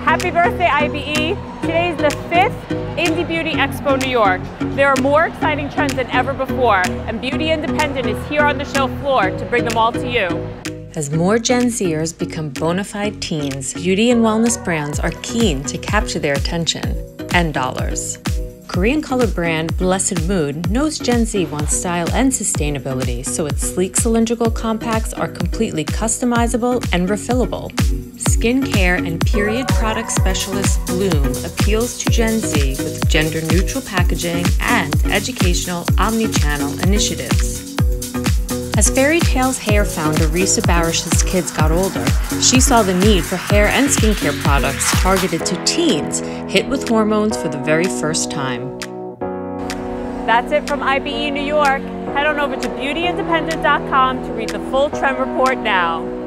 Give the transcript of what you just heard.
Happy birthday, IBE! Today is the 5th Indie Beauty Expo New York. There are more exciting trends than ever before, and Beauty Independent is here on the show floor to bring them all to you. As more Gen Zers become bona fide teens, beauty and wellness brands are keen to capture their attention and dollars. Korean color brand Blessedmoon knows Gen Z wants style and sustainability, so its sleek cylindrical compacts are completely customizable and refillable. Skincare and period product specialist Bloom appeals to Gen Z with gender-neutral packaging and educational omni-channel initiatives. As Fairy Tales hair founder Risa Barish's kids got older, she saw the need for hair and skincare products targeted to teens hit with hormones for the very first time. That's it from IBE New York. Head on over to beautyindependent.com to read the full trend report now.